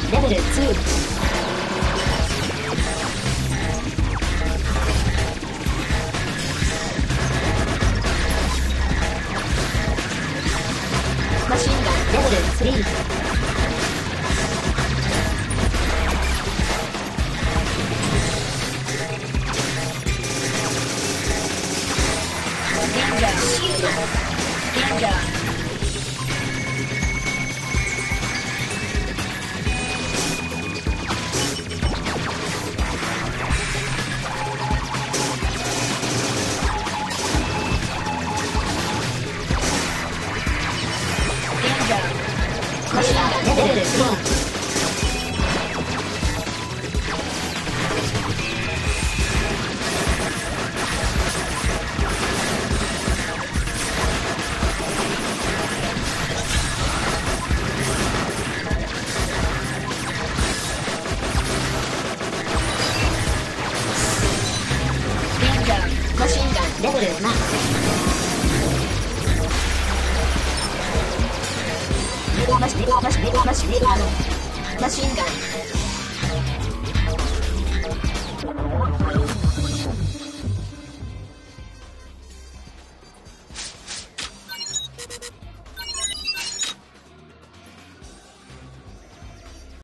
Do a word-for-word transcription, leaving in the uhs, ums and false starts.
レベルツー。マシンガンレベルスリー。デンジャーシールド。デンジャー。マシンガンレベルフォー。マシンガンレベルナイン。マシンガンマシンガンマシンガンマシンガン